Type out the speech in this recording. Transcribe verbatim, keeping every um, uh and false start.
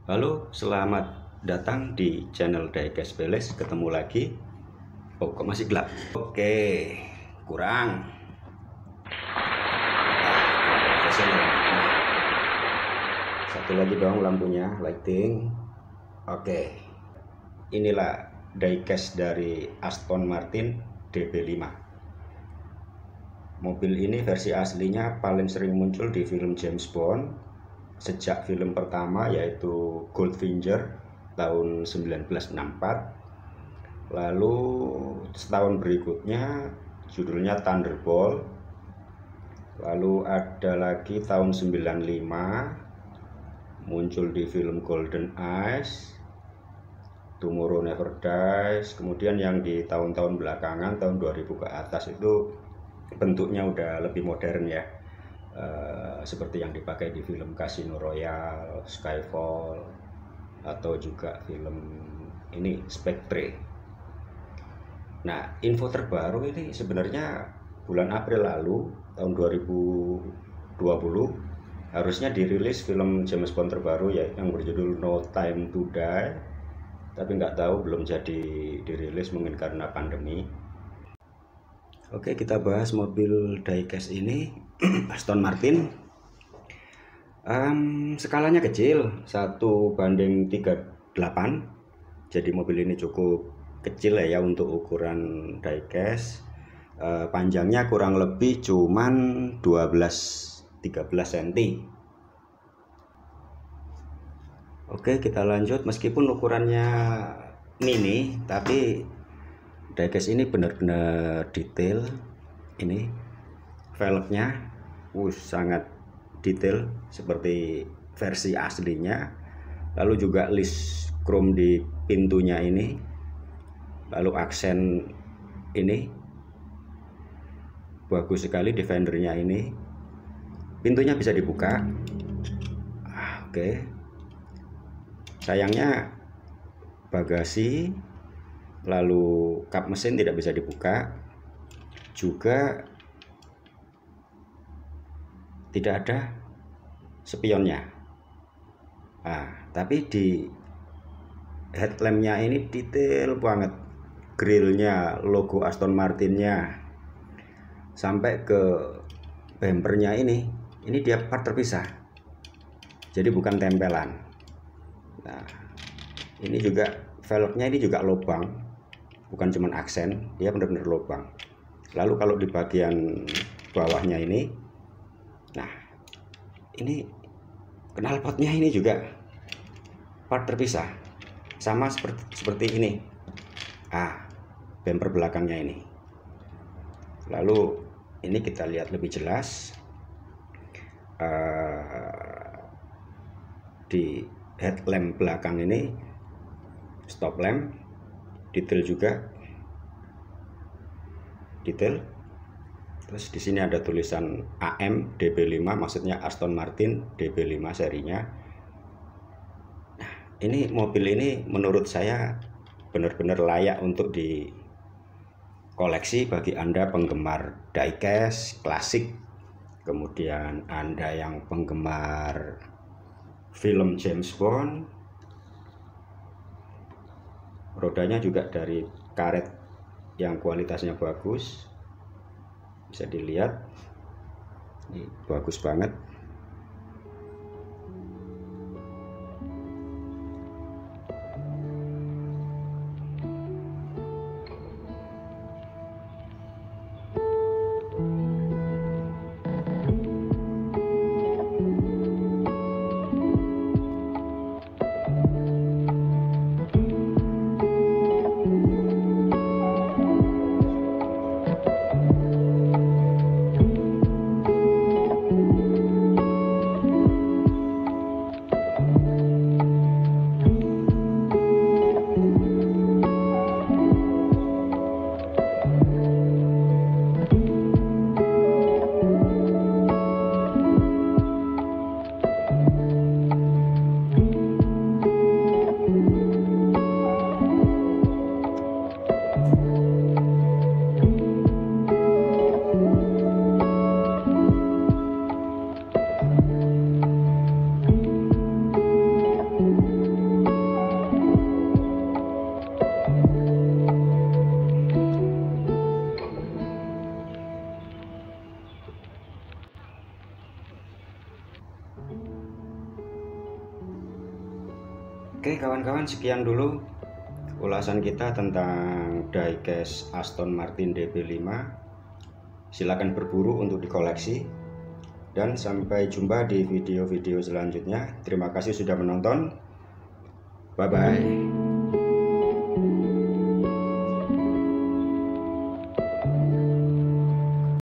Halo, selamat datang di channel Diecast Beles. Ketemu lagi. Oh, kok masih gelap? Oke, kurang. Satu lagi dong lampunya, lighting. Oke, inilah diecast dari Aston Martin D B lima. Mobil ini versi aslinya paling sering muncul di film James Bond sejak film pertama, yaitu Goldfinger tahun seribu sembilan ratus enam puluh empat. Lalu setahun berikutnya judulnya Thunderbolt. Lalu ada lagi tahun sembilan puluh lima muncul di film Golden Eyes, Tomorrow Never Dies. Kemudian yang di tahun-tahun belakangan, tahun dua ribu ke atas, itu bentuknya udah lebih modern ya, uh, seperti yang dipakai di film Casino Royale, Skyfall, atau juga film ini Spectre. Nah, info terbaru ini sebenarnya bulan April lalu tahun dua ribu dua puluh harusnya dirilis film James Bond terbaru ya, yang berjudul No Time to Die, tapi nggak tahu, belum jadi dirilis, mungkin karena pandemi. Oke, kita bahas mobil diecast ini. Aston Martin. Um, skalanya kecil, satu banding tiga puluh delapan. Jadi mobil ini cukup kecil ya untuk ukuran diecast. Uh, panjangnya kurang lebih cuman dua belas tiga belas sentimeter. Oke, kita lanjut. Meskipun ukurannya mini, tapi diecast ini benar-benar detail. Ini velgnya uh, sangat detail seperti versi aslinya. Lalu juga list chrome di pintunya ini. Lalu aksen ini bagus sekali, defendernya ini. Pintunya bisa dibuka. Ah, oke. Sayangnya bagasi lalu kap mesin tidak bisa dibuka, juga tidak ada spionnya. Nah, tapi di headlampnya ini detail banget, grillnya, logo Aston Martinnya, sampai ke bumpernya ini, ini dia part terpisah, jadi bukan tempelan. Nah, ini juga velgnya ini juga lubang, bukan cuman aksen, dia benar-benar lubang. Lalu kalau di bagian bawahnya ini, nah ini knalpotnya ini juga part terpisah, sama seperti seperti ini. Ah, bumper belakangnya ini. Lalu ini kita lihat lebih jelas uh, di headlamp belakang ini, stop lamp detail juga, detail. Terus di sini ada tulisan A M D B lima, maksudnya Aston Martin D B lima serinya. Nah, ini mobil ini menurut saya benar-benar layak untuk di koleksi bagi Anda penggemar diecast klasik, kemudian Anda yang penggemar film James Bond. Rodanya juga dari karet yang kualitasnya bagus, bisa dilihat, ini bagus banget. Oke kawan-kawan, sekian dulu ulasan kita tentang diecast Aston Martin D B lima. Silakan berburu untuk dikoleksi, dan sampai jumpa di video-video selanjutnya. Terima kasih sudah menonton. Bye bye.